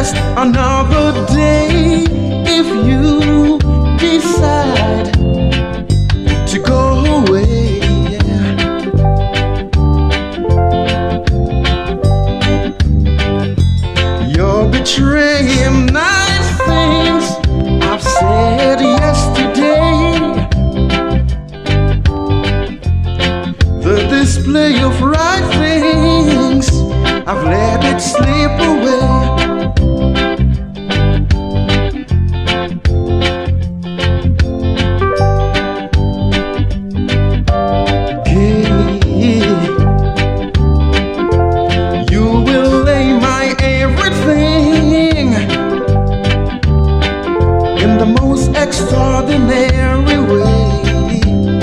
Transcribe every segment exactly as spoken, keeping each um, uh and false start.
just another day if you decide to go away. You're betraying nice things I've said yesterday. The display of right things, I've let it slip away. Extraordinary way.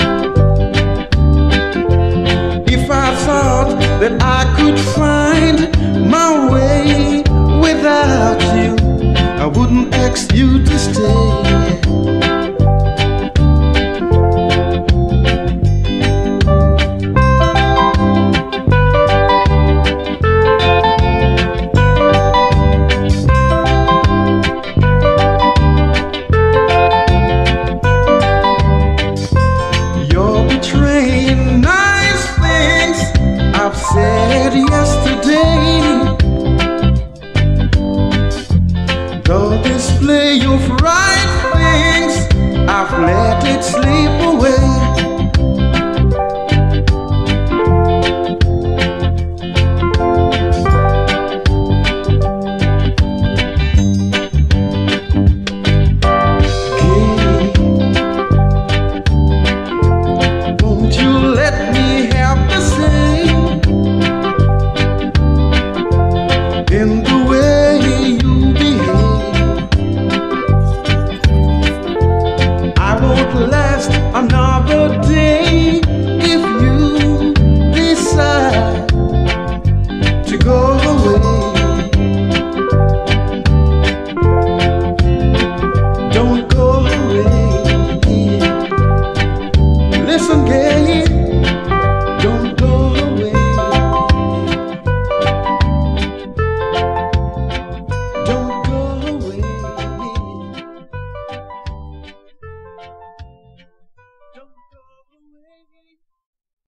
If I thought that I could find my way without you, I wouldn't ask you to stay. Said yesterday, the display of right things, I've let it slip away.